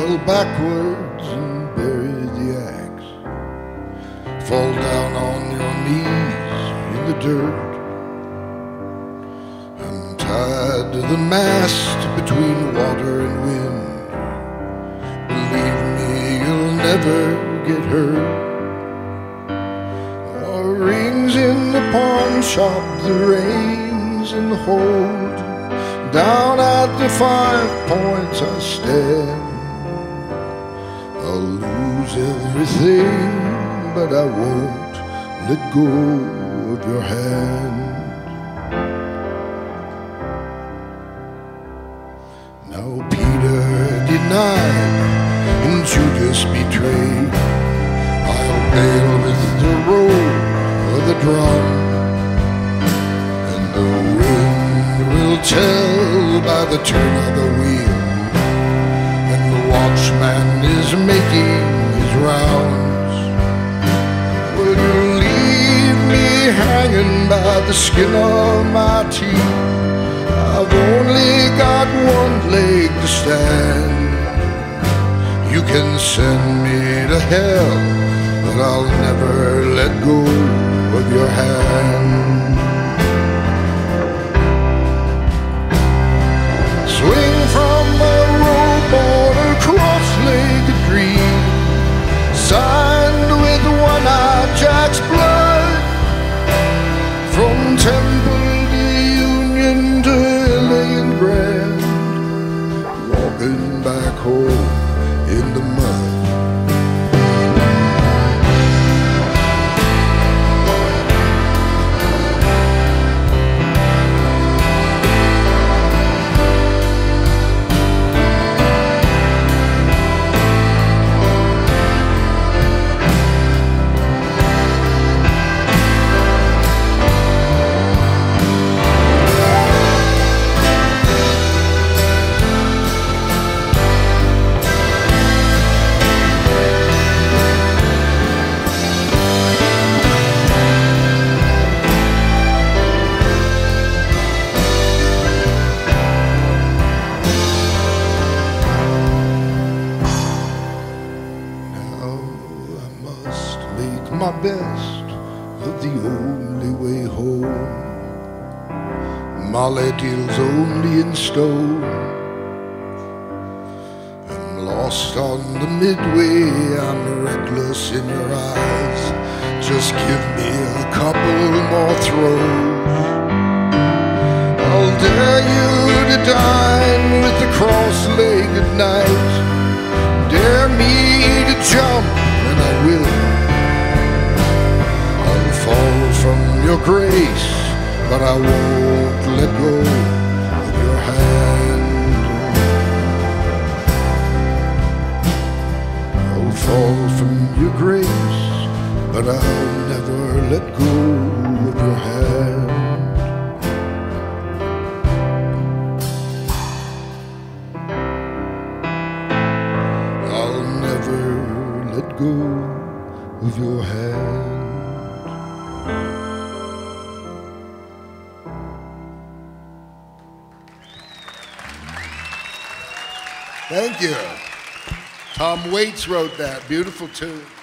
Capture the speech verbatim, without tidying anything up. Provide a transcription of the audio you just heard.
fell backwards and buried the axe. Fall down on your knees in the dirt. I'm tied to the mast between water and wind. Believe me, you'll never get hurt. Or rings in the pawn shop, the reins in the hold. Down at the five points I stand. I'll lose everything, but I won't let go of your hand. Now Peter denied and Judas betrayed. I'll bail with the roll of the drum, and the wind will tell by the turn of the wheel, and the watchman is making his rounds. Will you leave me hanging by the skin of my teeth? I've only got one leg to stand. You can send me to hell, but I'll never let go of your hand. Swing from a rope on a cross-legged dream, signed with one-eyed Jack's blood. From Temple to Union to L A and Grand, walking back home in the mud. My best of the only way home. Molly deals only in stone. I'm lost on the midway, I'm reckless in your eyes. Just give me a couple more throws. I'll dare you to dine with the cross-legged knight. Dare me to jump, and I will. Fall from your grace, but I won't let go of your hand. I'll fall from your grace, but I'll never let go of your hand. I'll never let go of your hand. Thank you. Tom Waits wrote that. Beautiful tune.